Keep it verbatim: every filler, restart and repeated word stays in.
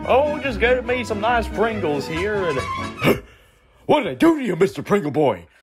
Oh, just get me some nice Pringles here and... What did I do to you, Mister Pringle Boy?